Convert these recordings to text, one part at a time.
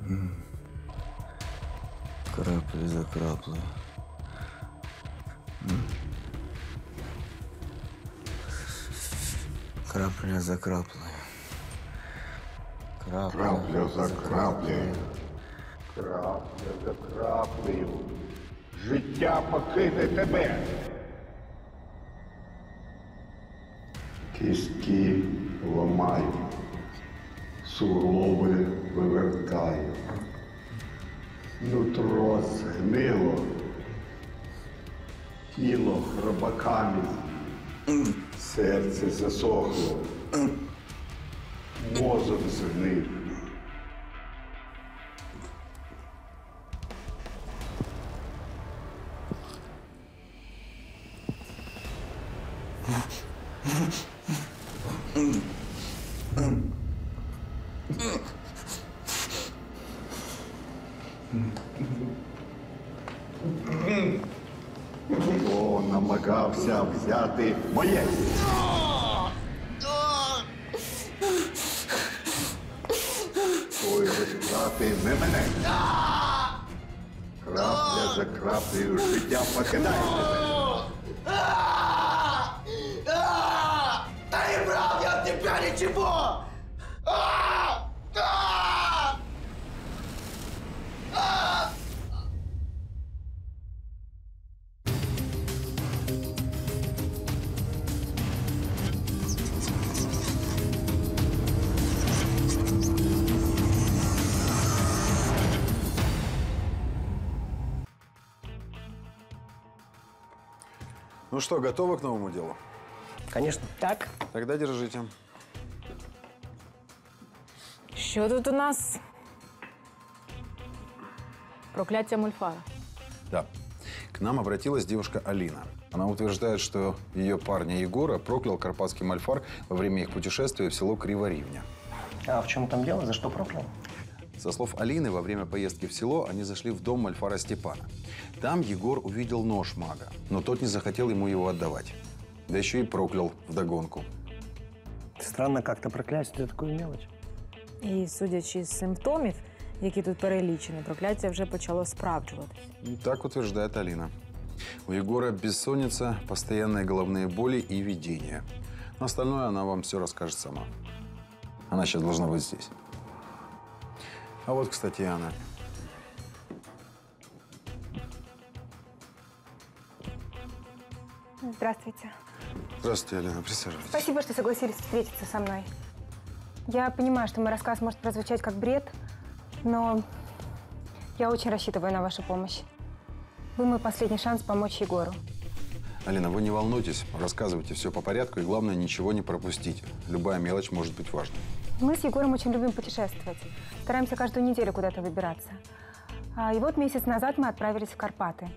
Крапли за краплей. Крапля за краплею. Крапля за краплею. Крапля за краплею. Життя покине тебе. Кістки ламаю, суглоби вивертаю. Нутро згнило, тіло хробаками, серце засохло, мозок згнив. Хто намагався взяти моє? Той розкрати не мене. Крапля за краплею життя покидає тебе. Да не брал я от тебя ничего! Ну что, готовы к новому делу? Конечно. Так, Тогда держите. що тут у нас? Прокляття Мольфара. Да. К нам обратилась девушка Алина. Она утверждает, что ее парня Егора проклял карпатский мольфар во время их путешествия в село Криворивня. А в чем там дело? За что проклял? Со слов Алины, во время поездки в село они зашли в дом мольфара Степана. Там Егор увидел нож мага, но тот не захотел ему его отдавать. Да еще и проклял вдогонку. Странно как-то проклясть за такую мелочь. І, судячи з симптомів, які тут перелічені, прокляття вже почало справджуватись. Так утверждает Алина. У Егора бессонница, постоянные головные боли и видения. Но остальное она вам все расскажет сама. Она сейчас должна быть здесь. А вот, кстати, и она. Здравствуйте. Здравствуйте, Алина, присаживайтесь. Спасибо, что согласились встретиться со мной. Я понимаю, что мой рассказ может прозвучать как бред, но я очень рассчитываю на вашу помощь. Вы мой последний шанс помочь Егору. Алина, вы не волнуйтесь, рассказывайте все по порядку и, главное, ничего не пропустите. Любая мелочь может быть важной. Мы с Егором очень любим путешествовать. Стараемся каждую неделю куда-то выбираться. И вот месяц назад мы отправились в Карпаты.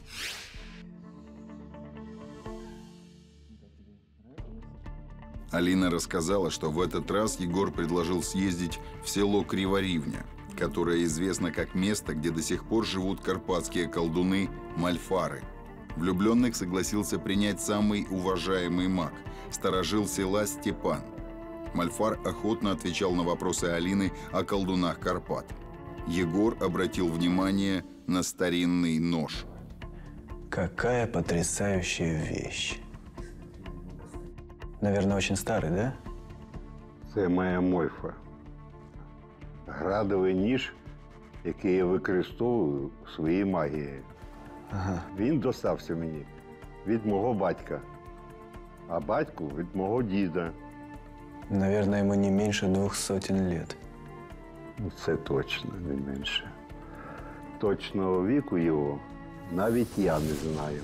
Алина рассказала, что в этот раз Егор предложил съездить в село Криворивня, которое известно как место, где до сих пор живут карпатские колдуны Мольфары. Влюбленных согласился принять самый уважаемый маг, старожил села Степан. Мольфар охотно отвечал на вопросы Алины о колдунах Карпат. Егор обратил внимание на старинный нож. Какая потрясающая вещь. Наверное, очень старый, да? Це моя мойфа. Градовий ніж, який я використовую у своїй магії. Ага. Він достався мені від мого батька, а батьку від мого діда. Наверное, ему не меньше 200 лет. Ну, це точно не менше. Точного віку його навіть я не знаю.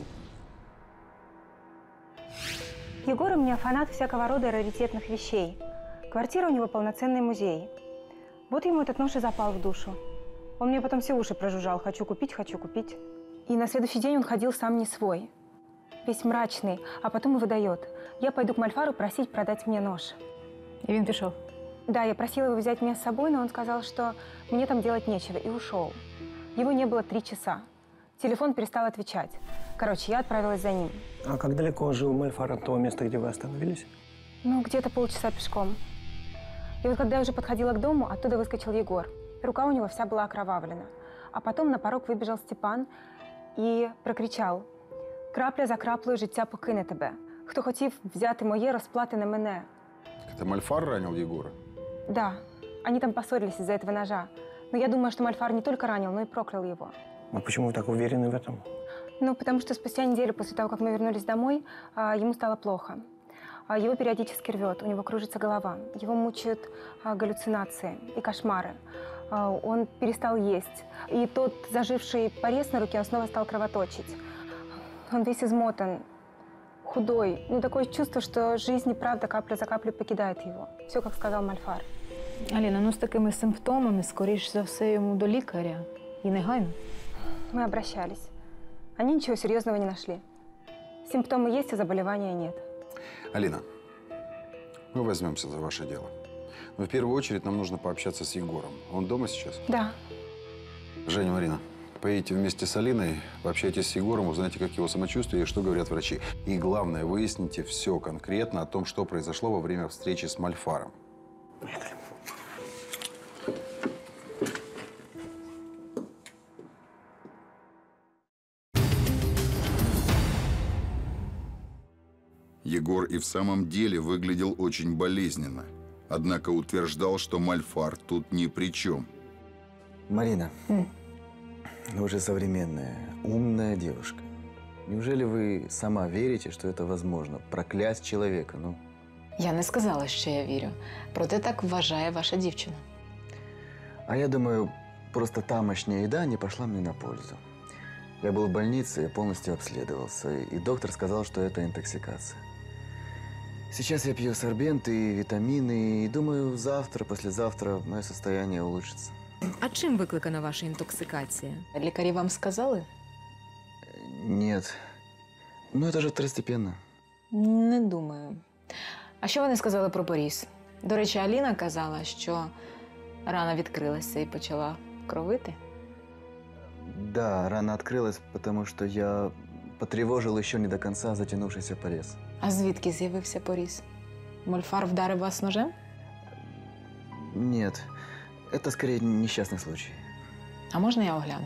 Егор у меня фанат всякого рода раритетных вещей. Квартира у него полноценный музей. Вот ему этот нож и запал в душу. Он мне потом все уши прожужжал: хочу купить, хочу купить. И на следующий день он ходил сам не свой. Весь мрачный, а потом и выдает: я пойду к Мольфару просить продать мне нож. І він пішов. Да, я просила его взять меня с собой, но он сказал, что мне там делать нечего, и ушел. Его не было 3 часа. Телефон перестал отвечать. Короче, я отправилась за ним. А как далеко жил Мольфар от того места, где вы остановились? Ну, где-то полчаса пешком. И вот когда я уже подходила к дому, оттуда выскочил Егор. Рука у него вся была окровавлена. А потом на порог вибіжав Степан і прокричав: «Крапля за краплею життя покине тебе. Хто хотів взяти моє, розплати на мене». Это Мальфар ранил Егора? Да, они там поссорились из-за этого ножа. Но я думаю, что Мальфар не только ранил, но и проклял его. А почему вы так уверены в этом? Ну, потому что спустя неделю после того, как мы вернулись домой, ему стало плохо. Его периодически рвет, у него кружится голова, его мучают галлюцинации и кошмары. Он перестал есть. И тот заживший порез на руке, он снова стал кровоточить. Он весь измотан, худой. Ну, такое чувство, что жизнь и правда капля за каплей покидает его. Все, как сказал Мальфар. Аліна, ну з такими симптомами, скоріш за все, йому до лікаря. І негайно. Мы обращались. Они ничего серьезного не нашли. Симптомы есть, а заболевания нет. Алина, мы возьмемся за ваше дело. Но в первую очередь нам нужно пообщаться с Егором. Он дома сейчас? Да. Женя, Марина, поедете вместе с Алиной, пообщайтесь с Егором, узнайте, как его самочувствие и что говорят врачи. И главное, выясните все конкретно о том, что произошло во время встречи с Мальфаром. Егор и в самом деле выглядел очень болезненно. Однако утверждал, что Мальфар тут ни при чем. Марина, вы же современная, умная девушка. Неужели вы сама верите, что это возможно? Проклясть человека, ну? Я не сказала, що я вірю. Проте так вважає ваша дівчина. А я думаю, просто тамошняя еда не пошла мне на пользу. Я был в больнице, я полностью обследовался, и доктор сказал, что это интоксикация. Сейчас я пью сорбенты, витамины, и думаю, завтра, послезавтра мое состояние улучшится. А чим викликана ваша інтоксикація? Лікарі вам сказали? Нет. Ну, это же второстепенно. Не думаю. А що вони сказали про поріз? До речі, Аліна казала, що рана відкрилася і почала кровити. Да, рана открылась, потому что я потревожил еще не до конца затянувшийся порез. А звідки з'явився поріз? Мальфар вдарив вас ножем? Нет, это скорее несчастный случай. А можна я огляну?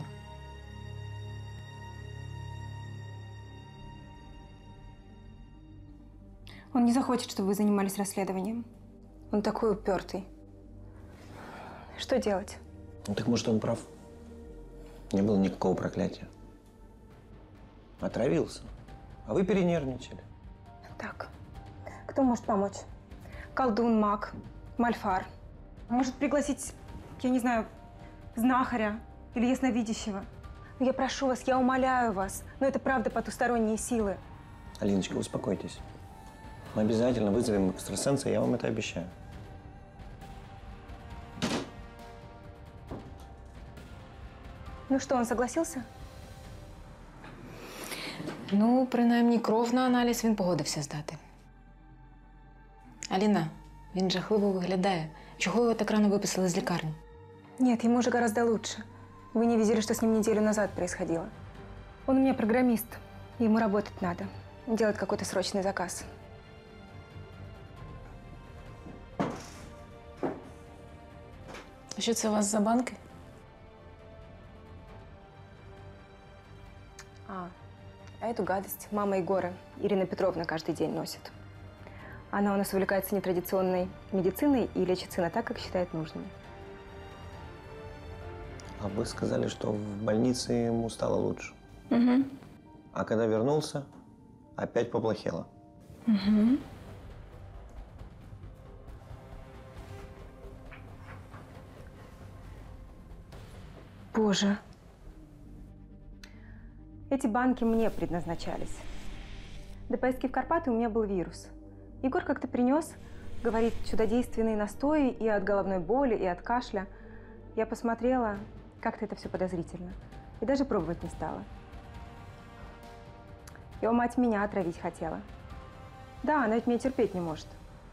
Он не захочет, чтобы вы занимались расследованием. Он такой упертый. Что делать? Ну, так может, он прав. Не было никакого проклятия. Отравился. А вы перенервничали. Так, кто может помочь? Колдун, маг, Мальфар. Может пригласить, я не знаю, знахаря или ясновидящего. Но я прошу вас, я умоляю вас, но это правда потусторонние силы. Алиночка, успокойтесь. Мы обязательно вызовем экстрасенса, я вам это обещаю. Ну что, он согласился? Ну, принаймні, кров на аналіз він погодився здати. Аліна, він жахливо виглядає. Чого його так рано виписали з лікарні? Нет, ему же гораздо лучше. Вы не видели, что с ним неделю назад происходило. Он у меня программист, ему работать надо. Делать какой-то срочный заказ. А що це у вас за банки? А эту гадость мама Егора, Ирина Петровна, каждый день носит. Она у нас увлекается нетрадиционной медициной и лечит сына так, как считает нужным. А вы сказали, что в больнице ему стало лучше. Угу. А когда вернулся, опять поплохело. Угу. Боже. Эти банки мне предназначались. До поездки в Карпаты у меня был вирус. Егор как-то принес, говорит, чудодейственные настои и от головной боли, и от кашля. Я посмотрела, как-то это все подозрительно. И даже пробовать не стала. Его мать меня отравить хотела. Да, она ведь меня терпеть не может.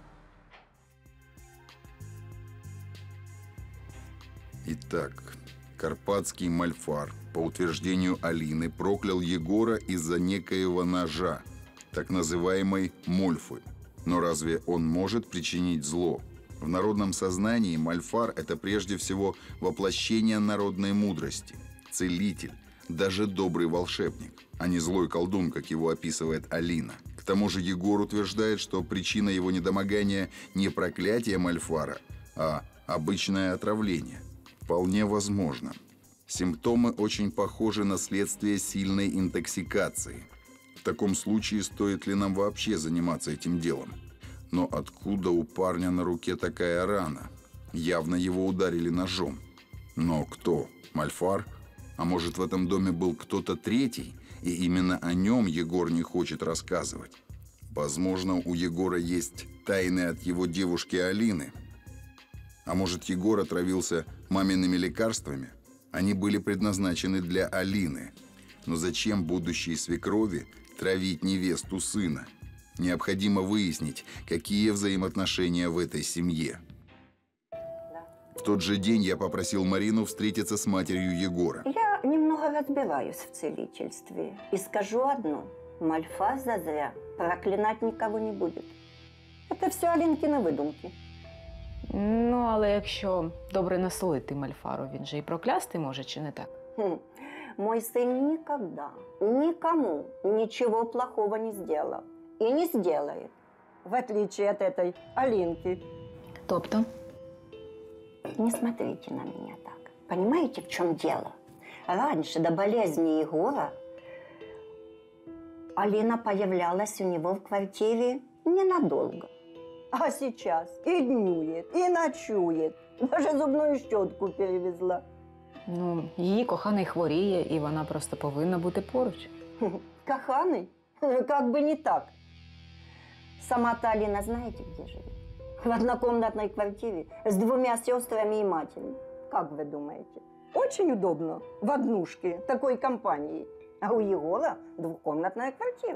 Итак, карпатский Мальфар, по утверждению Алины, проклял Егора из-за некоего ножа, так называемой мольфы. Но разве он может причинить зло? В народном сознании Мальфар – это прежде всего воплощение народной мудрости, целитель, даже добрый волшебник, а не злой колдун, как его описывает Алина. К тому же Егор утверждает, что причина его недомогания не проклятие Мальфара, а обычное отравление. Вполне возможно. Симптомы очень похожи на следствие сильной интоксикации. В таком случае стоит ли нам вообще заниматься этим делом? Но откуда у парня на руке такая рана? Явно его ударили ножом. Но кто? Мальфар? А может, в этом доме был кто-то третий, и именно о нем Егор не хочет рассказывать? Возможно, у Егора есть тайны от его девушки Алины. А может, Егор отравился мамиными лекарствами? Они были предназначены для Алины. Но зачем будущей свекрови травить невесту сына? Необходимо выяснить, какие взаимоотношения в этой семье. В тот же день я попросил Марину встретиться с матерью Егора. Я немного разбираюсь в целительстве. И скажу одно. Мальфар зазря проклинать никого не будет. Это все Алінкіни видумки. Ну, але якщо добре насолити Мальфару, він же і проклясти може, чи не так? Мой сын никогда никому ничего плохого не сделал. И не сделает. В отличие от этой Алинки. Тобто? Не смотрите на меня так. Понимаете, в чем дело? Раньше, до болезни Егора, Алина появлялась у него в квартире ненадолго. А сейчас и днюет, и ночует. Даже зубную щетку перевезла. Ну, її коханий хворіє, і вона просто повинна бути поруч. Коханый? Как бы не так. Сама-то Алина знаете, где живет? В однокомнатной квартире с 2 сестрами и матерью. Как вы думаете? Очень удобно в однушке такой компании. А у Егора 2-комнатная квартира.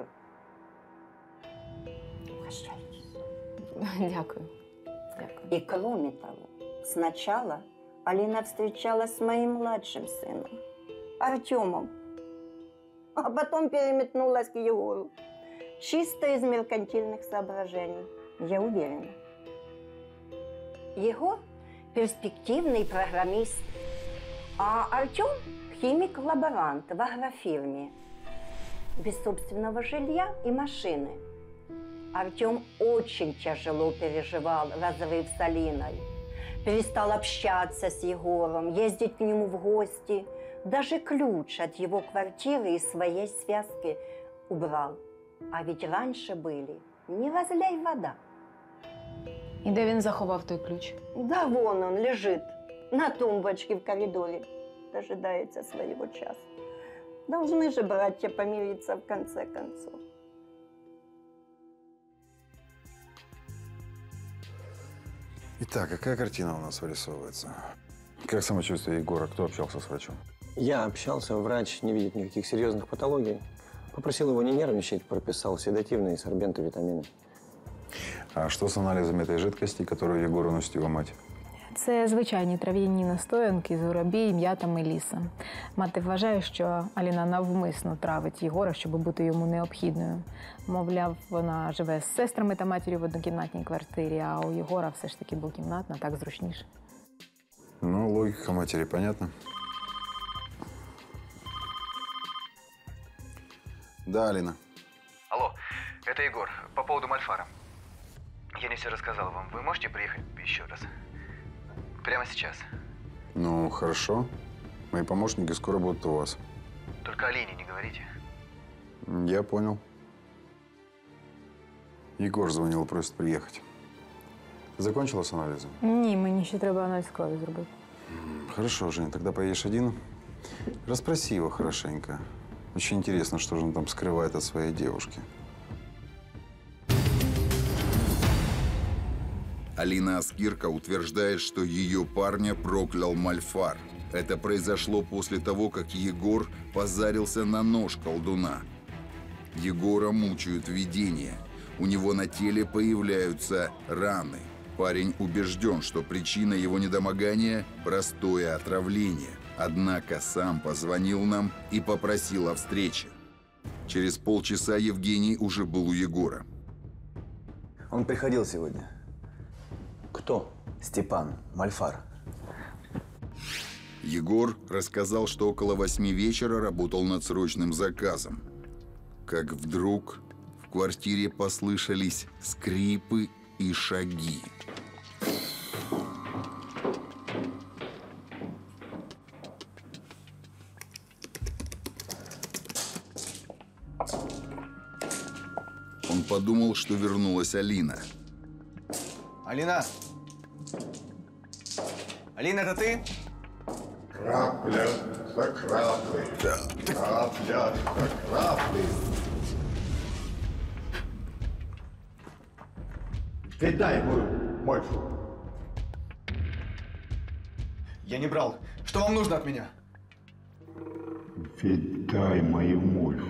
Угощайтесь. Дякую. Дякую. И кроме того, сначала Алина встречалась с моим младшим сыном, Артемом. А потом переметнулась к Егору. Чисто из меркантильных соображений, я уверена. Егор – перспективный программист, а Артем – химик-лаборант в агрофирме. Без собственного жилья и машины. Артем очень тяжело переживал разрыв с Алиной. Перестал общаться с Егором, ездить к нему в гости. Даже ключ от его квартиры из своей связки убрал. А ведь раньше были не разлей вода. І де він заховав той ключ? Да вон он лежит на тумбочке в коридоре. Дожидается своего часа. Должны же братья помириться в конце концов. Итак, какая картина у нас вырисовывается? Как самочувствие Егора? Кто общался с врачом? Я общался, врач не видит никаких серьезных патологий. Попросил его не нервничать, прописал седативные, сорбенты, витамины. А что с анализами этой жидкости, которую Егору носит его мать? Це звичайні трав'яні настоянки з горобій, м'ята, меліса. Мати вважає, що Аліна навмисно травить Єгора, щоб бути йому необхідною. Мовляв, вона живе з сестрами та матір'ю в однокімнатній квартирі, а у Єгора все ж таки двокімнатна, так зручніше. Ну, логика матери понятна. Да, Алина. Алло, это Егор. По поводу Мальфара. Я не все рассказал вам. Вы можете приехать еще раз? Прямо сейчас. Ну, хорошо. Мои помощники скоро будут у вас. Только Алине не говорите. Я понял. Егор звонил и просит приехать. Ты закончила с анализом? Ні, мені ще треба аналіз крові зробити. Хорошо, Жень, тогда поедешь один. Расспроси его хорошенько. Очень интересно, что же он там скрывает от своей девушки. Алина Аскирка утверждает, что ее парня проклял Мальфар. Это произошло после того, как Егор позарился на нож колдуна. Егора мучают видения. У него на теле появляются раны. Парень убежден, что причина его недомогания – простое отравление. Однако сам позвонил нам и попросил о встрече. Через полчаса Евгений уже был у Егора. Он приходил сегодня. Кто? Степан, Мальфар. Егор рассказал, что около 8 вечера работал над срочным заказом. Как вдруг в квартире послышались скрипы и шаги. Он подумал, что вернулась Алина. Алина! Алина, это ты? Крапля за краплей. Крапля за краплей. Віддай мою мойку. Я не брал. Что вам нужно от меня? Віддай мою мойку.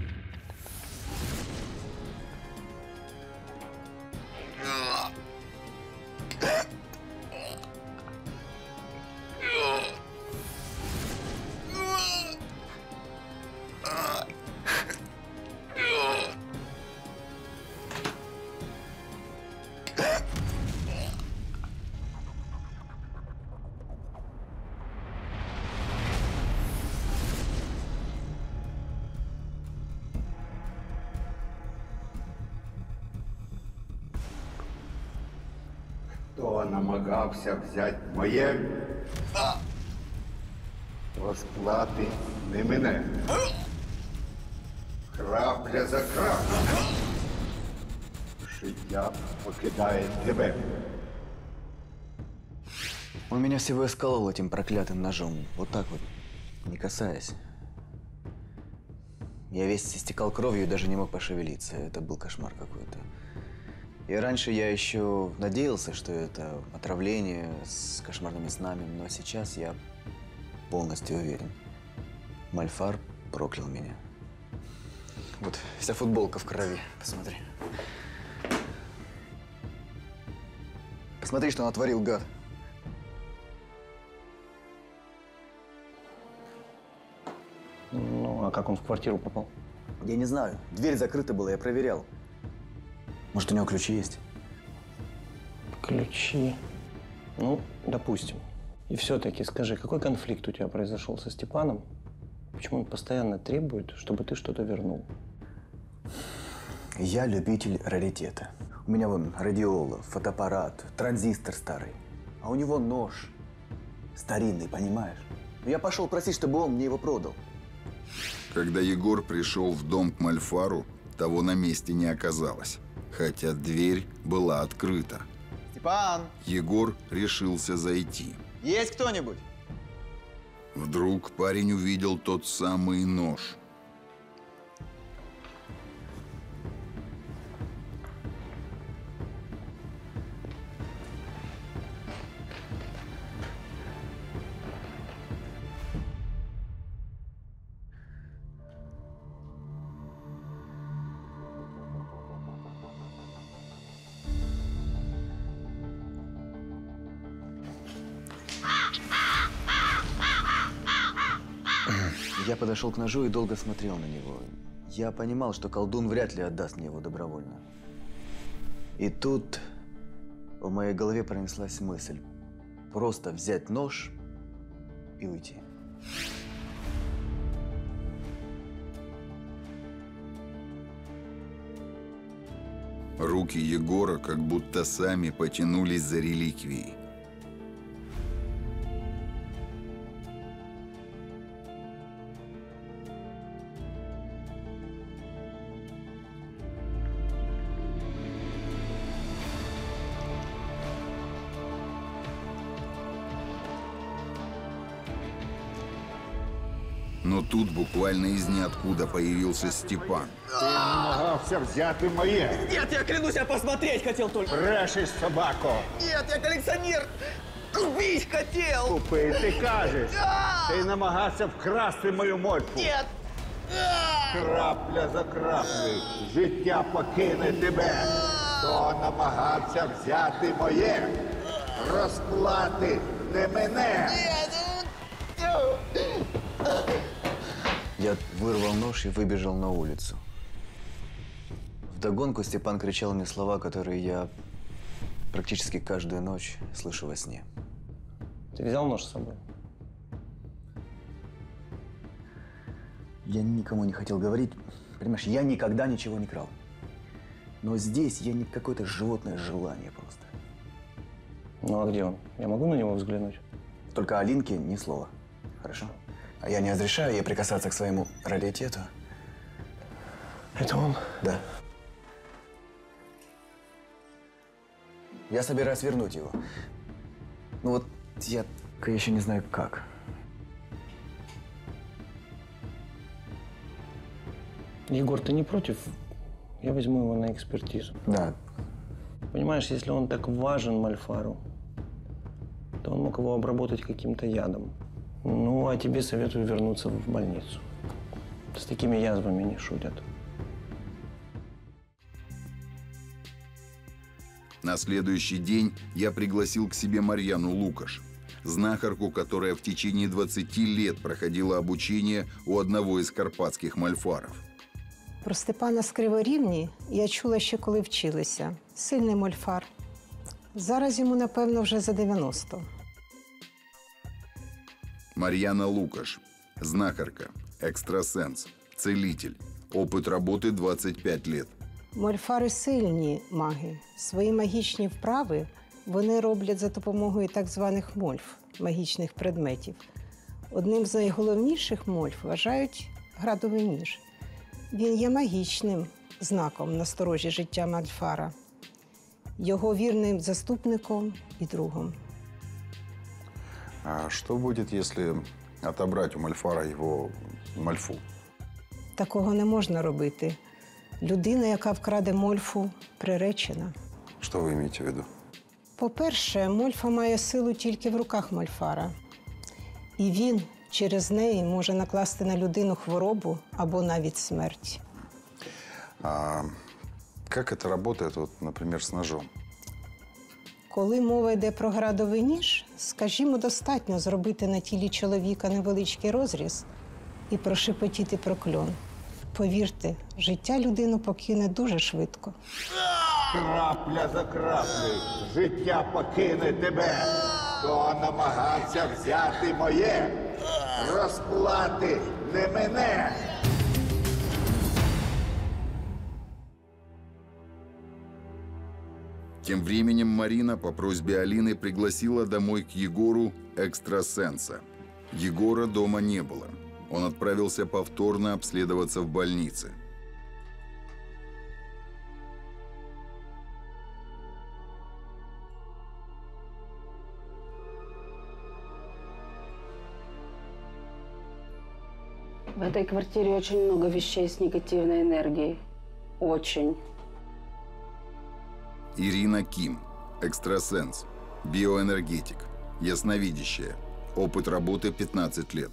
Хто намагався взяти моє, розплати не мене. Крапля за краплею. Життя покидає тебе. Он меня всего исколол этим проклятым ножом. Вот так вот, не касаясь. Я весь истекал кровью и даже не мог пошевелиться. Это был кошмар какой-то. И раньше я еще надеялся, что это отравление с кошмарными снами, но сейчас я полностью уверен. Мальфар проклял меня. Вот вся футболка в крови, посмотри. Посмотри, что натворил, гад. Ну, а как он в квартиру попал? Я не знаю. Дверь закрыта была, я проверял. Может, у него ключи есть? Ключи. Ну, допустим. И все-таки скажи, какой конфликт у тебя произошел со Степаном? Почему он постоянно требует, чтобы ты что-то вернул? Я любитель раритета. У меня вон радиола, фотоаппарат, транзистор старый. А у него нож. Старинный, понимаешь? Я пошел просить, чтобы он мне его продал. Когда Егор пришел в дом к Мальфару, того на месте не оказалось, хотя дверь была открыта. Степан! Егор решился зайти. Есть кто-нибудь? Вдруг парень увидел тот самый нож. Я подошел к ножу и долго смотрел на него. Я понимал, что колдун вряд ли отдаст мне его добровольно. И тут в моей голове пронеслась мысль. Просто взять нож и уйти. Руки Егора как будто сами потянулись за реликвией. Но тут буквально из ниоткуда появился Степан. Ти намагався взяти моє. Нет, я клянусь, я посмотреть хотел только. Брешеш, собако. Нет, я коллекционер. Убить хотел. Купити, кажеш. Ти намагався вкрасти мою мойку. Нет. Крапля за краплею. Життя покине тебе. Хто намагався взяти моє, розплати не мене. Я вырвал нож и выбежал на улицу. Вдогонку Степан кричал мне слова, которые я практически каждую ночь слышу во сне. Ты взял нож с собой? Я никому не хотел говорить. Понимаешь, я никогда ничего не крал. Но здесь я не какое-то животное желание просто. Ну а где он? Я могу на него взглянуть? Только Алинке ни слова. Хорошо? А я не разрешаю ей прикасаться к своему раритету. Это он? Да. Я собираюсь вернуть его. Ну вот я еще не знаю как. Егор, ты не против? Я возьму его на экспертизу. Да. Понимаешь, если он так важен Мальфару, то он мог его обработать каким-то ядом. Ну, а тебе советую вернуться в больницу. С такими язвами не шутят. На следующий день я пригласил к себе Марьяну Лукаш, знахарку, которая в течение 20 лет проходила обучение у одного из карпатських мольфарів. Про Степана з Криворівні я чула ще коли вчилася. Сильний мольфар. Зараз йому, напевно, вже за 90. Марьяна Лукаш, знахарка, экстрасенс, целитель. Опыт работы 25 лет. Мольфари сильні маги. Свої магічні вправи вони роблять за допомогою так званих мольф, магічних предметів. Одним з найголовніших мольф вважають градовий ніж. Він є магічним знаком насторожі життя Мальфара, його вірним заступником і другом. А что будет, если отобрать у Мальфара его мальфу? Такого не можна робити. Людина, яка вкраде мольфу, приречена. Что вы имеете в виду? По-перше, мольфа має силу тільки в руках Мальфара. І він через неї може накласти на людину хворобу або навіть смерть. А как это работает, вот, например, с ножом? Коли мова йде про градовий ніж, скажімо, достатньо зробити на тілі чоловіка невеличкий розріз і прошепотіти прокльон. Повірте, життя людину покине дуже швидко. Крапля за краплею життя покине тебе. Хто намагався взяти моє, розплати не мене. Тем временем Марина по просьбе Алины пригласила домой к Егору экстрасенса. Егора дома не было. Он отправился повторно обследоваться в больнице. В этой квартире очень много вещей с негативной энергией. Очень. Ирина Ким, экстрасенс, биоэнергетик, ясновидящая. Опыт работы 15 лет.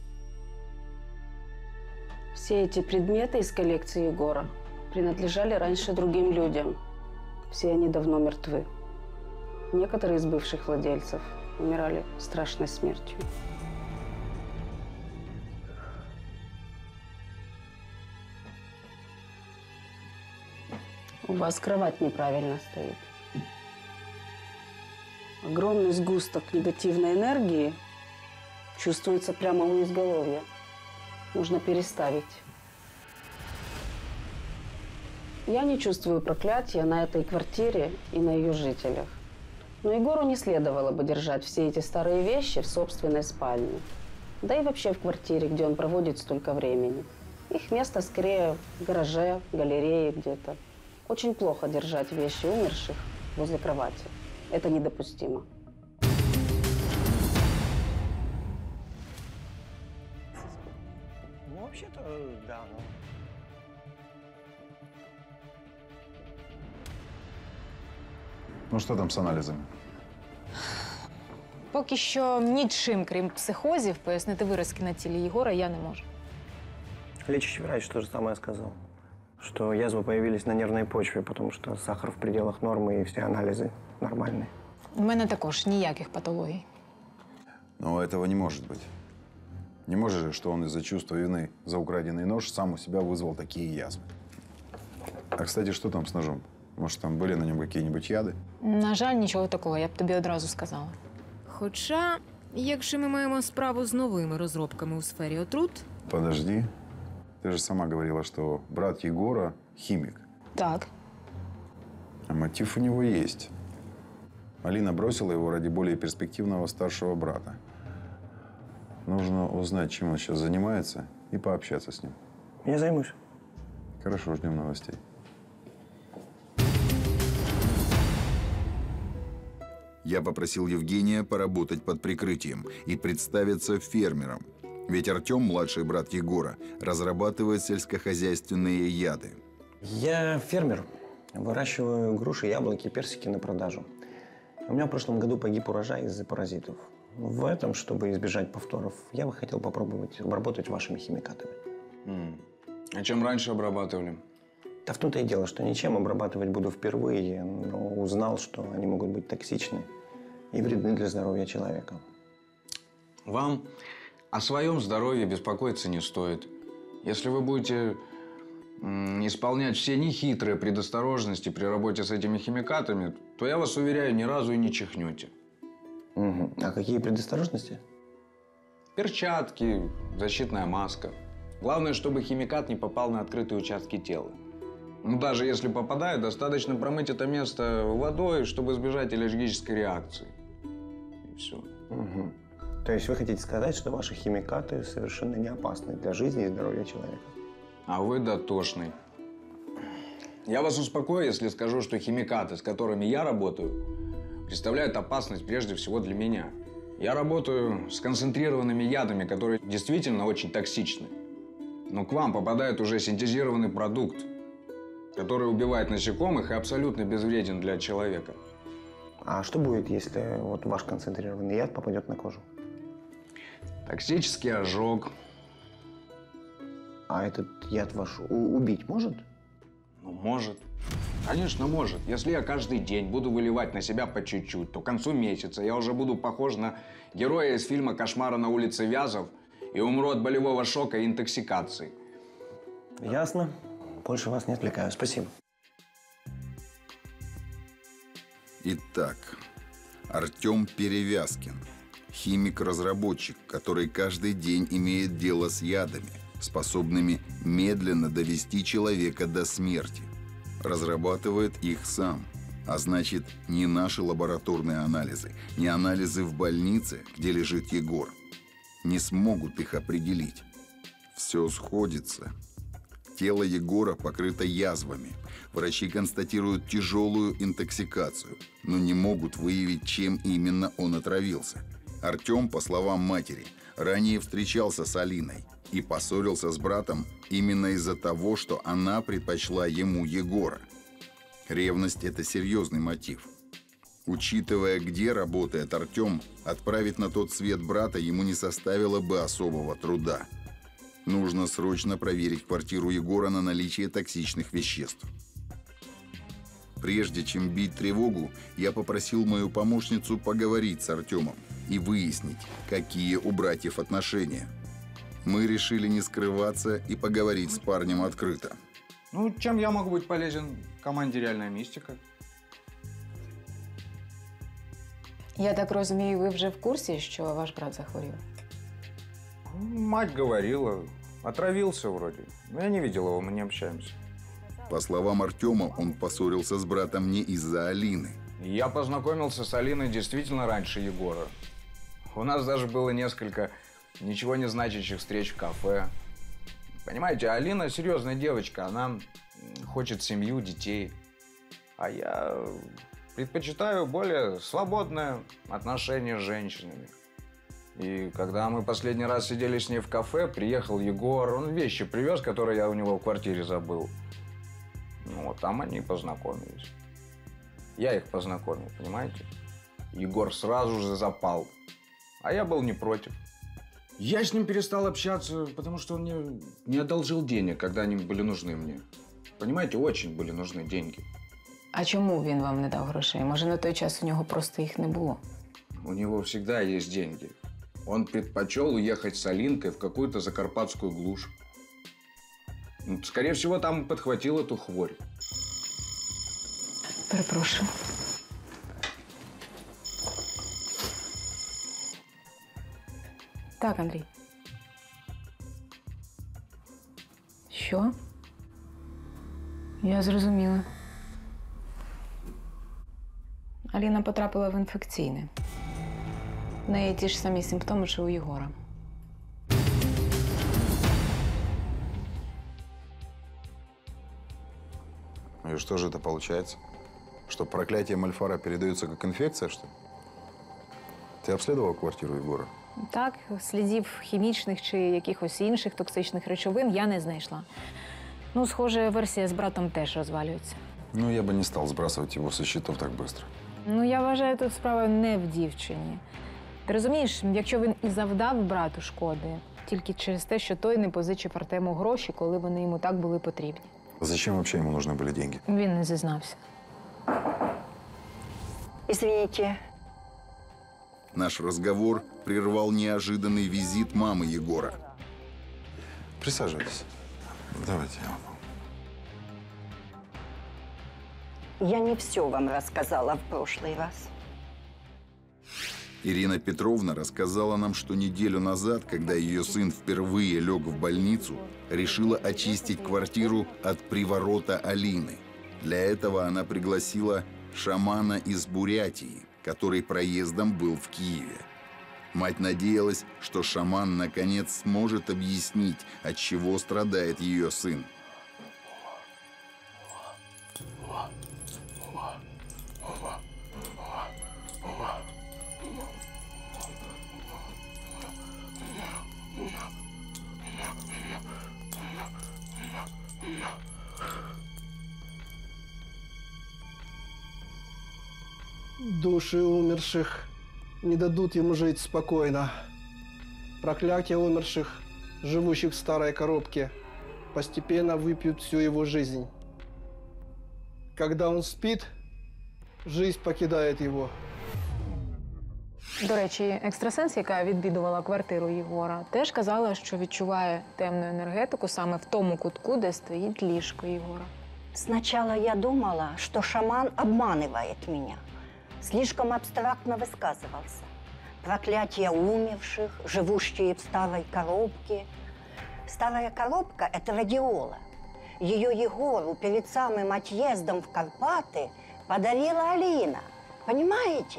Все эти предметы из коллекции Егора принадлежали раньше другим людям. Все они давно мертвы. Некоторые из бывших владельцев умирали страшной смертью. У вас кровать неправильно стоит. Огромный сгусток негативной энергии чувствуется прямо у изголовья. Нужно переставить. Я не чувствую проклятия на этой квартире и на ее жителях. Но Егору не следовало бы держать все эти старые вещи в собственной спальне. Да и вообще в квартире, где он проводит столько времени. Их место скорее в гараже, галерее где-то. Очень плохо держать вещи умерших возле кровати. Это недопустимо. Ну, вообще-то, да. Ну, что там с анализами? Поки що нічим, крім психозів, пояснити виразки на тілі Єгора я не можу. Лечащий врач то же самое сказал. Что язвы появились на нервной почве, потому что сахар в пределах нормы и все анализы нормальные. У мене також ніяких патологій. Но этого не может быть. Не может же, что он из-за чувства вины за украденный нож сам у себя вызвал такие язвы. А, кстати, что там с ножом? Может, там были на нем какие-нибудь яды? На жаль, нічого такого, я б тобі одразу сказала. Хоча, якщо ми маємо справу з новими розробками у сфері отрут, Подожди. Ты же сама говорила, что брат Егора химик. Так. А мотив у него есть. Алина бросила его ради более перспективного старшего брата. Нужно узнать, чем он сейчас занимается, и пообщаться с ним. Я займусь. Хорошо, ждем новостей. Я попросил Евгения поработать под прикрытием и представиться фермером. Ведь Артем, младший брат Егора, разрабатывает сельскохозяйственные яды. Я фермер. Выращиваю груши, яблоки, персики на продажу. У меня в прошлом году погиб урожай из-за паразитов. В этом, чтобы избежать повторов, я бы хотел попробовать обработать вашими химикатами. А чем раньше обрабатывали? Да в том-то и дело, что ничем обрабатывать буду впервые, но узнал, что они могут быть токсичны и вредны для здоровья человека. Вам о своем здоровье беспокоиться не стоит. Если вы будете исполнять все нехитрые предосторожности при работе с этими химикатами, то я вас уверяю, ни разу и не чихнете. Угу. А какие предосторожности? Перчатки, защитная маска. Главное, чтобы химикат не попал на открытые участки тела. Ну, даже если попадает, достаточно промыть это место водой, чтобы избежать аллергической реакции. И все. Угу. То есть вы хотите сказать, что ваши химикаты совершенно не опасны для жизни и здоровья человека? А вы дотошный. Я вас успокою, если скажу, что химикаты, с которыми я работаю, представляют опасность прежде всего для меня. Я работаю с концентрированными ядами, которые действительно очень токсичны. Но к вам попадает уже синтезированный продукт, который убивает насекомых и абсолютно безвреден для человека. А что будет, если вот ваш концентрированный яд попадет на кожу? Токсический ожог. А этот яд ваш убить может? Ну, может. Конечно, может. Если я каждый день буду выливать на себя по чуть-чуть, то к концу месяца я уже буду похож на героя из фильма «Кошмара на улице Вязов» и умру от болевого шока и интоксикации. Ясно. Больше вас не отвлекаю. Спасибо. Итак, Артем Перевязкин. Химик-разработчик, который каждый день имеет дело с ядами, способными медленно довести человека до смерти. Разрабатывает их сам. А значит, не наши лабораторные анализы, не анализы в больнице, где лежит Егор, не смогут их определить. Все сходится. Тело Егора покрыто язвами. Врачи констатируют тяжелую интоксикацию, но не могут выявить, чем именно он отравился. Артем, по словам матери, ранее встречался с Алиной и поссорился с братом именно из-за того, что она предпочла ему Егора. Ревность – это серьезный мотив. Учитывая, где работает Артем, отправить на тот свет брата ему не составило бы особого труда. Нужно срочно проверить квартиру Егора на наличие токсичных веществ. Прежде чем бить тревогу, я попросил мою помощницу поговорить с Артемом и выяснить, какие у братьев отношения. Мы решили не скрываться и поговорить с парнем открыто. Ну, чем я могу быть полезен команде «Реальная мистика»? Я так розумію, ви вже в курсі, що ваш брат захворів? Мать говорила. Отравился вроде. Но я не видел его, мы не общаемся. По словам Артема, он поссорился с братом не из-за Алины. Я познакомился с Алиной действительно раньше Егора. У нас даже было несколько ничего не значащих встреч в кафе. Понимаете, Алина серьезная девочка, она хочет семью, детей. А я предпочитаю более свободное отношение с женщинами. И когда мы последний раз сидели с ней в кафе, приехал Егор, он вещи привез, которые я у него в квартире забыл. Ну, вот там они познакомились. Я их познакомил, понимаете? Егор сразу же запал. А я был не против. Я с ним перестал общаться, потому что он мне не одолжил денег, когда они были нужны мне. Понимаете, очень были нужны деньги. А чому він вам не дав грошей? Може, на той час у нього просто їх не було? У него всегда есть деньги. Он предпочел уехать с Алинкой в какую-то закарпатскую глушь. Скорее всего, там подхватил эту хворь. Перепрошую. Так, Андрій. Що? Я зрозуміла. Аліна потрапила в інфекційне. В неї ті ж самі симптоми, що у Єгора. Ну и что же это получается? Что проклятие Мальфара передается как инфекция, что ли? Ты обследовал квартиру Егора? Так, слідів хімічних чи якихось інших токсичних речовин я не знайшла. Ну, схоже, версія з братом теж розвалюється. Ну, я бы не стал сбрасывать его со счетов так быстро. Ну, я вважаю, тут справа не в дівчині. Ти розумієш, якщо він і завдав брату шкоди, тільки через те, що той не позичив Артему гроші, коли вони йому так були потрібні. Зачем вообще ему нужны были деньги? Він не зізнався. Извините. Наш разговор прервал неожиданный визит мамы Егора. Присаживайтесь. Давайте. Я не все вам рассказала в прошлый раз. Ирина Петровна рассказала нам, что неделю назад, когда ее сын впервые лег в больницу, решила очистить квартиру от приворота Алины. Для этого она пригласила шамана из Бурятии, который проездом был в Киеве. Мать надеялась, что шаман наконец сможет объяснить, от чего страдает ее сын. Души умерших не дадут ему жить спокойно. Проклятие умерших, живущих в старой коробке, постепенно выпьют всю его жизнь. Когда он спит, жизнь покидает его. До речі, екстрасенс, яка відвідувала квартиру Єгора, теж казала, що відчуває темну енергетику саме в тому кутку, де стоїть ліжко Єгора. Сначала я думала, что шаман обманывает меня. Слишком абстрактно высказывался. Проклятие умерших, живущие в старой коробке. Старая коробка – это радиола. Ее Егору перед самым отъездом в Карпаты подарила Алина. Понимаете?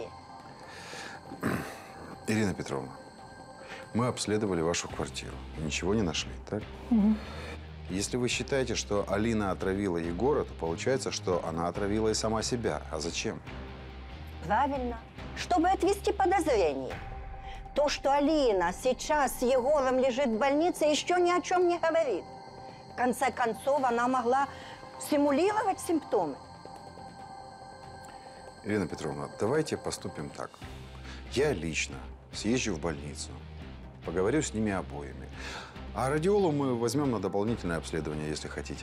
Ирина Петровна, мы обследовали вашу квартиру и ничего не нашли, так? Если вы считаете, что Алина отравила Егора, то получается, что она отравила и сама себя. А зачем? Правильно. Чтобы отвести подозрение. То, что Алина сейчас с Егором лежит в больнице, еще ни о чем не говорит. В конце концов, она могла симулировать симптомы. Ирина Петровна, давайте поступим так. Я лично съезжу в больницу, поговорю с ними обоими. А радиолу мы возьмем на дополнительное обследование, если хотите.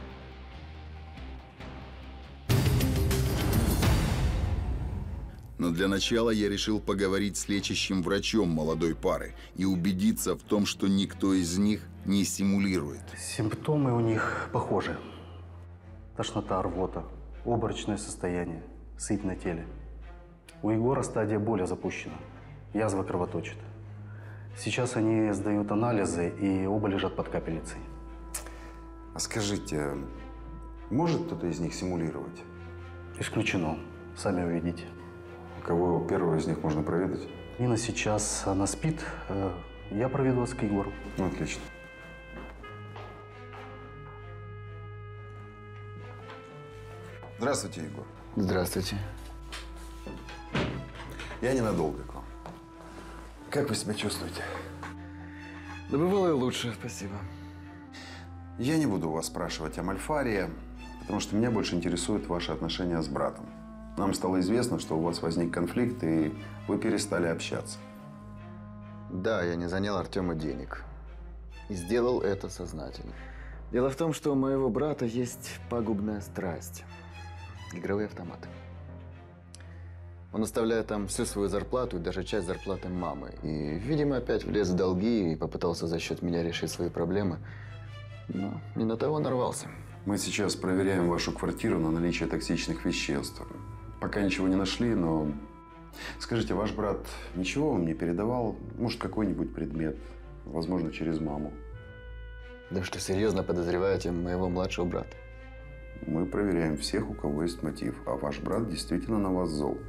Но для начала я решил поговорить с лечащим врачом молодой пары и убедиться в том, что никто из них не симулирует. Симптомы у них похожи. Тошнота, рвота, обморочное состояние, сыпь на теле. У Егора стадия боли запущена, язва кровоточит. Сейчас они сдают анализы, и оба лежат под капельницей. А скажите, может кто-то из них симулировать? Исключено. Сами увидите. Кого первого из них можно проведать? Нина сейчас, она спит. Я проведу вас к Егору. Отлично. Здравствуйте, Егор. Здравствуйте. Я ненадолго к вам. Как вы себя чувствуете? Да бывало и лучше, спасибо. Я не буду вас спрашивать о Мальфаре, потому что меня больше интересуют ваши отношения с братом. Нам стало известно, что у вас возник конфликт, и вы перестали общаться. Да, я не занял Артему денег. И сделал это сознательно. Дело в том, что у моего брата есть пагубная страсть. Игровые автоматы. Он оставляет там всю свою зарплату и даже часть зарплаты мамы. И, видимо, опять влез в долги и попытался за счет меня решить свои проблемы. Но не на того нарвался. Мы сейчас проверяем вашу квартиру на наличие токсичных веществ. Пока ничего не нашли, но... Скажите, ваш брат ничего вам не передавал? Может, какой-нибудь предмет? Возможно, через маму. Да что, серьезно подозреваете моего младшего брата? Мы проверяем всех, у кого есть мотив. А ваш брат действительно на вас зол.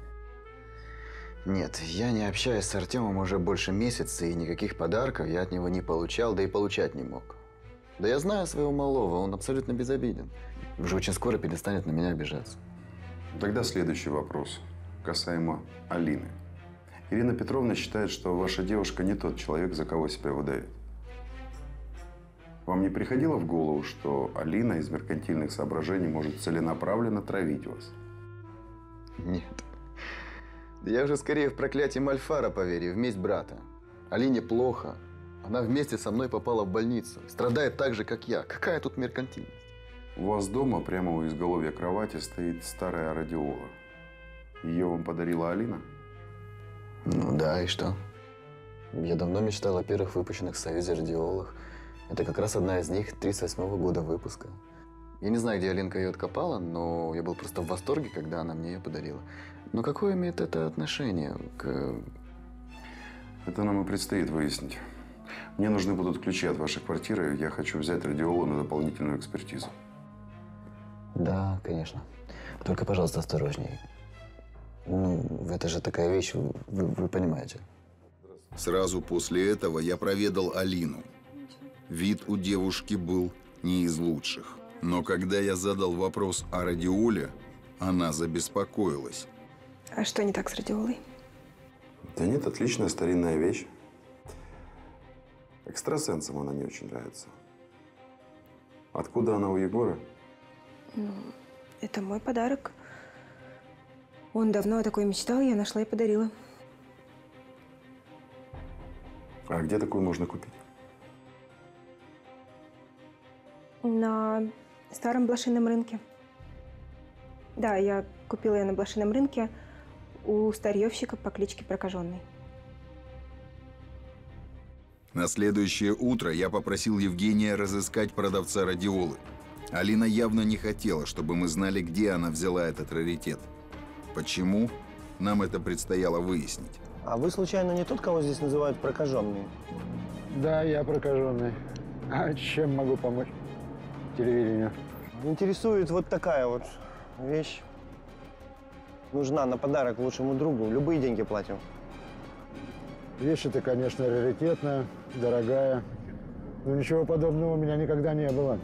Нет, я не общаюсь с Артемом уже больше месяца, и никаких подарков я от него не получал, да и получать не мог. Да я знаю своего малого, он абсолютно безобиден. Уже очень скоро перестанет на меня обижаться. Тогда следующий вопрос касаемо Алины. Ирина Петровна считает, что ваша девушка не тот человек, за кого себя выдает. Вам не приходило в голову, что Алина из меркантильных соображений может целенаправленно травить вас? Нет. Да я уже скорее в проклятие Мальфара поверю, в месть брата. Алине плохо. Она вместе со мной попала в больницу. Страдает так же, как я. Какая тут меркантильность? У вас дома, прямо у изголовья кровати, стоит старая радиола. Ее вам подарила Алина? Ну да, и что? Я давно мечтал о первых выпущенных в Союзе радиолах. Это как раз одна из них, 1938 года выпуска. Я не знаю, где Алинка ее откопала, но я был просто в восторге, когда она мне ее подарила. Но какое имеет это отношение к... Это нам и предстоит выяснить. Мне нужны будут ключи от вашей квартиры. Я хочу взять радиолу на дополнительную экспертизу. Да, конечно. Только, пожалуйста, осторожней. Ну, это же такая вещь, вы понимаете. Сразу после этого я проведал Алину. Вид у девушки был не из лучших. Но когда я задал вопрос о радиоле, она забеспокоилась. А что не так с радиолой? Да нет, отличная старинная вещь. Экстрасенсам она не очень нравится. Откуда она у Егора? Ну, это мой подарок. Он давно о такой мечтал, я нашла и подарила. А где такую можно купить? На старом блошином рынке. Да, я купила ее на блошином рынке у старьевщика по кличке Прокаженный. На следующее утро я попросил Евгения разыскать продавца радиолы. Алина явно не хотела, чтобы мы знали, где она взяла этот раритет. Почему? Нам это предстояло выяснить. А вы, случайно, не тот, кого здесь называют прокаженный? Да, я прокаженный. А чем могу помочь телевидению? Интересует вот такая вот вещь. Нужна на подарок лучшему другу. Любые деньги платим. Вещь-то, конечно, раритетная, дорогая. Но ничего подобного у меня никогда не было.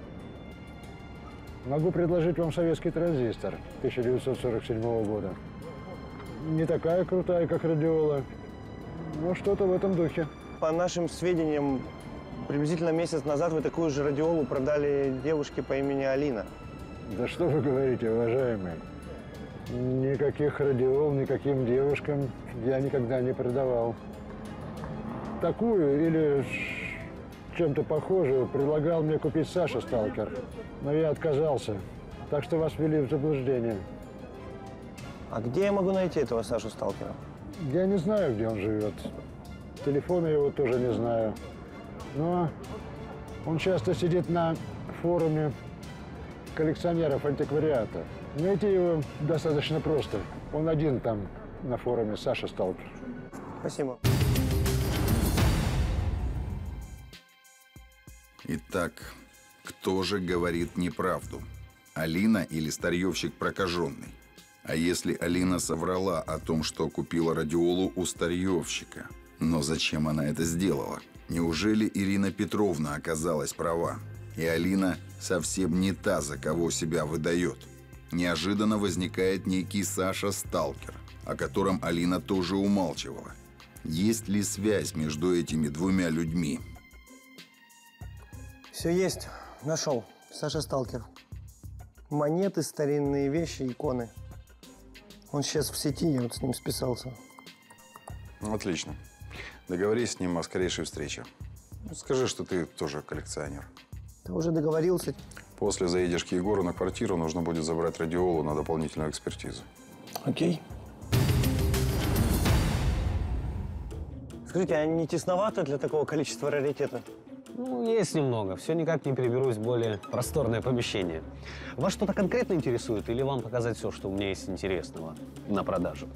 Могу предложить вам советский транзистор 1947 года. Не такая крутая, как радиола, но что-то в этом духе. По нашим сведениям, приблизительно месяц назад вы такую же радиолу продали девушке по имени Алина. Да что вы говорите, уважаемый? Никаких радиол, никаким девушкам я никогда не продавал. Такую или чем-то похожую предлагал мне купить Саша Сталкер, но я отказался, так что вас ввели в заблуждение. А где я могу найти этого Сашу Сталкера? Я не знаю, где он живет. Телефона его тоже не знаю. Но он часто сидит на форуме коллекционеров антиквариата. Найти его достаточно просто. Он один там на форуме, Саша Сталкер. Спасибо. Итак, кто же говорит неправду? Алина или старьевщик Прокаженный? А если Алина соврала о том, что купила радиолу у старьевщика? Но зачем она это сделала? Неужели Ирина Петровна оказалась права? И Алина совсем не та, за кого себя выдает? Неожиданно возникает некий Саша Сталкер, о котором Алина тоже умалчивала. Есть ли связь между этими двумя людьми? Все есть. Нашел. Саша Сталкер. Монеты, старинные вещи, иконы. Он сейчас в сети, я вот с ним списался. Отлично. Договорись с ним о скорейшей встрече. Скажи, что ты тоже коллекционер. Ты уже договорился? После заедешь к Егору на квартиру, нужно будет забрать радиолу на дополнительную экспертизу. Окей. Скажите, а не тесновато для такого количества раритета? Ну, есть немного. Все никак не переберусь в более просторное помещение. Вас что-то конкретно интересует или вам показать все, что у меня есть интересного на продажу?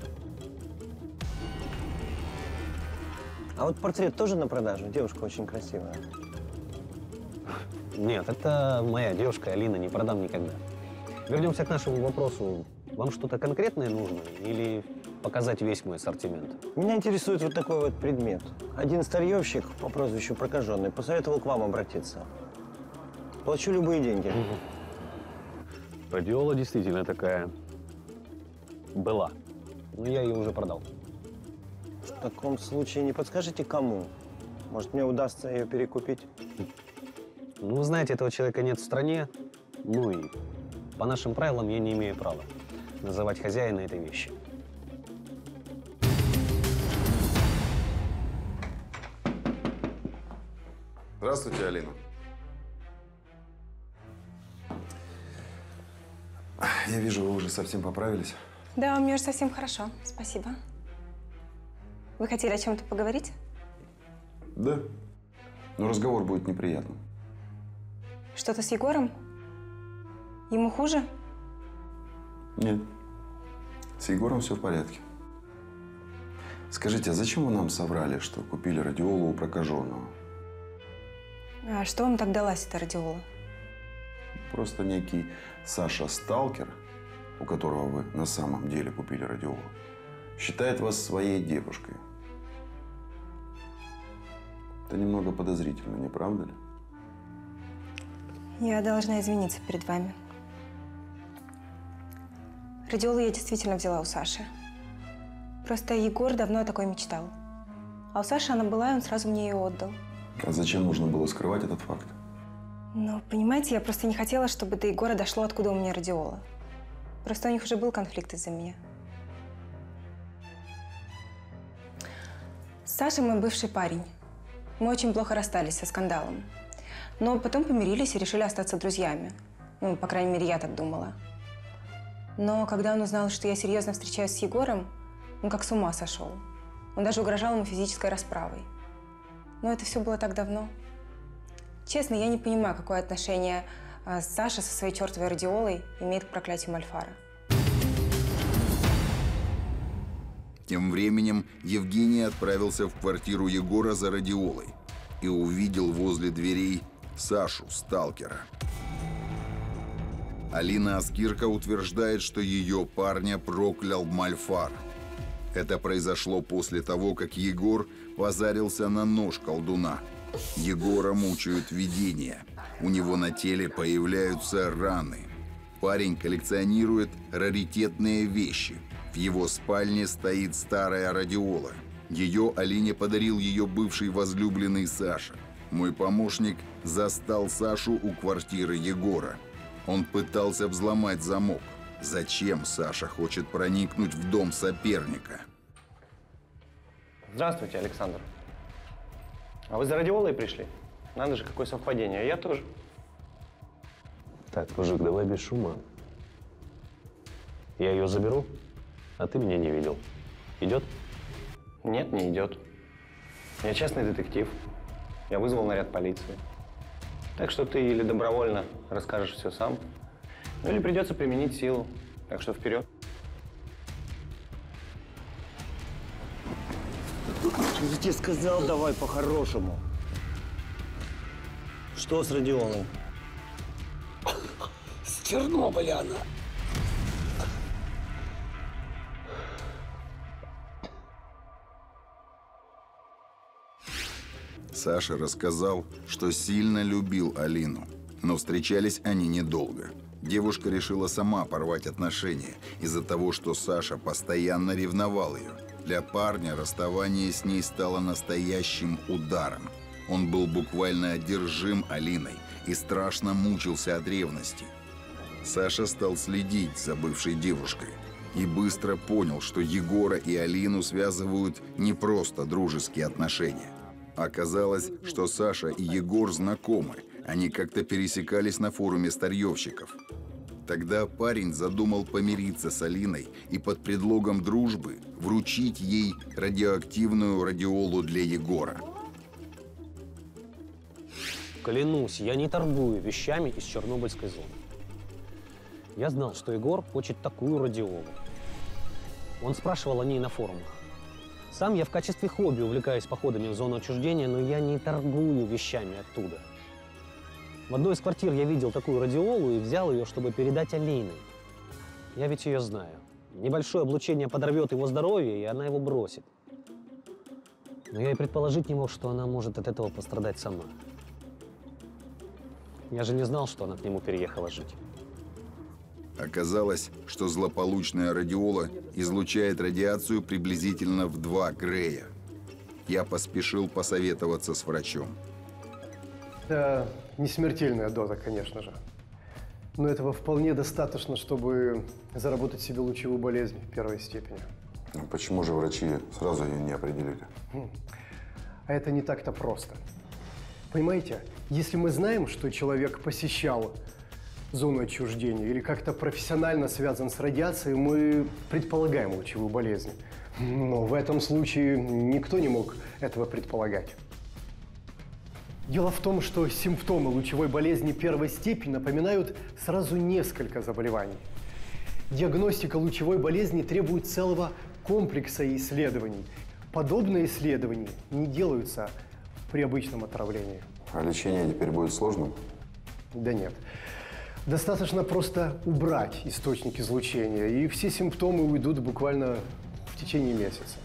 А вот портрет тоже на продажу? Девушка очень красивая. Нет, это моя девушка Алина, не продам никогда. Вернемся к нашему вопросу. Вам что-то конкретное нужно или показать весь мой ассортимент? Меня интересует вот такой вот предмет. Один старьевщик по прозвищу Прокаженный посоветовал к вам обратиться. Плачу любые деньги. Радиола действительно такая была. Но я ее уже продал. В таком случае не подскажете, кому? Может, мне удастся ее перекупить? Ну, вы знаете, этого человека нет в стране. Ну и по нашим правилам я не имею права называть хозяина этой вещи. Здравствуйте, Алина. Я вижу, вы уже совсем поправились. Да, у меня уже совсем хорошо. Спасибо. Вы хотели о чем-то поговорить? Да. Но разговор будет неприятным. Что-то с Егором? Ему хуже? Нет. С Егором все в порядке. Скажите, а зачем вы нам соврали, что купили радиолу у Прокаженного? А что вам так далась эта радиола? Просто некий Саша Сталкер, у которого вы на самом деле купили радиолу, считает вас своей девушкой. Это немного подозрительно, не правда ли? Я должна извиниться перед вами. Радиолу я действительно взяла у Саши. Просто Егор давно о такой мечтал. А у Саши она была, и он сразу мне ее отдал. А зачем нужно было скрывать этот факт? Ну, понимаете, я просто не хотела, чтобы до Егора дошло, откуда у меня радиола. Просто у них уже был конфликт из-за меня. С Сашей мой бывший парень. Мы очень плохо расстались со скандалом. Но потом помирились и решили остаться друзьями. Ну, по крайней мере, я так думала. Но когда он узнал, что я серьезно встречаюсь с Егором, он как с ума сошел. Он даже угрожал ему физической расправой. Но это все было так давно. Честно, я не понимаю, какое отношение Саша со своей чертовой радиолой имеет к проклятию Мальфара. Тем временем Евгений отправился в квартиру Егора за радиолой и увидел возле дверей Сашу Сталкера. Алина Аскирко утверждает, что ее парня проклял Мальфар. Это произошло после того, как Егор позарился на нож колдуна. Егора мучают видения. У него на теле появляются раны. Парень коллекционирует раритетные вещи. В его спальне стоит старая радиола. Ее Алине подарил ее бывший возлюбленный Саша. Мой помощник застал Сашу у квартиры Егора. Он пытался взломать замок. Зачем Саша хочет проникнуть в дом соперника? Здравствуйте, Александр. А вы за радиолой пришли? Надо же, какое совпадение. А я тоже. Так, мужик, давай без шума. Я ее заберу, а ты меня не видел. Идет? Нет, не идет. Я частный детектив. Я вызвал наряд полиции. Так что ты или добровольно расскажешь все сам, ну или придется применить силу. Так что вперед. Я тебе сказал, давай по-хорошему. Что с радиолой? С Чернобыля она. Саша рассказал, что сильно любил Алину, но встречались они недолго. Девушка решила сама порвать отношения из-за того, что Саша постоянно ревновал ее. Для парня расставание с ней стало настоящим ударом. Он был буквально одержим Алиной и страшно мучился от ревности. Саша стал следить за бывшей девушкой и быстро понял, что Егора и Алину связывают не просто дружеские отношения. Оказалось, что Саша и Егор знакомы. Они как-то пересекались на форуме старьевщиков. Тогда парень задумал помириться с Алиной и под предлогом дружбы вручить ей радиоактивную радиолу для Егора. Клянусь, я не торгую вещами из Чернобыльской зоны. Я знал, что Егор хочет такую радиолу. Он спрашивал о ней на форумах. Сам я в качестве хобби увлекаюсь походами в зону отчуждения, но я не торгую вещами оттуда. В одной из квартир я видел такую радиолу и взял ее, чтобы передать Алине. Я ведь ее знаю. Небольшое облучение подорвет его здоровье, и она его бросит. Но я и предположить не мог, что она может от этого пострадать сама. Я же не знал, что она к нему переехала жить. Оказалось, что злополучная радиола излучает радиацию приблизительно в 2 Грея. Я поспешил посоветоваться с врачом. Это не смертельная доза, конечно же. Но этого вполне достаточно, чтобы заработать себе лучевую болезнь первой степени. Ну, почему же врачи сразу ее не определили? А это не так-то просто. Понимаете, если мы знаем, что человек посещал зону отчуждения или как-то профессионально связан с радиацией, мы предполагаем лучевую болезнь. Но в этом случае никто не мог этого предполагать. Дело в том, что симптомы лучевой болезни первой степени напоминают сразу несколько заболеваний. Диагностика лучевой болезни требует целого комплекса исследований. Подобные исследования не делаются при обычном отравлении. А лечение теперь будет сложным? Да нет. Достаточно просто убрать источник излучения, и все симптомы уйдут буквально в течение месяца.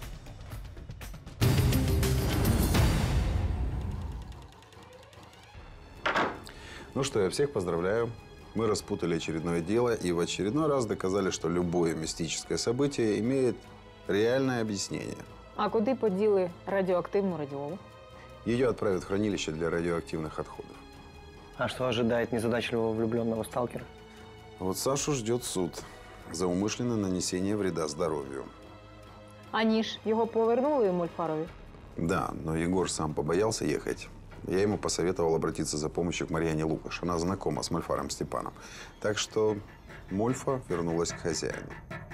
Ну что, я всех поздравляю. Мы распутали очередное дело и в очередной раз доказали, что любое мистическое событие имеет реальное объяснение. А куди поділи радіоактивну радіолу? Ее отправят в хранилище для радиоактивных отходов. А что ожидает незадачливого влюбленного сталкера? Вот Сашу ждет суд за умышленное нанесение вреда здоровью. А ніж, його повернули Мольфарові? Да, но Егор сам побоялся ехать. Я ему посоветовал обратиться за помощью к Марьяне Лукаш. Она знакома с Мольфаром Степаном. Так что Мольфа вернулась к хозяину.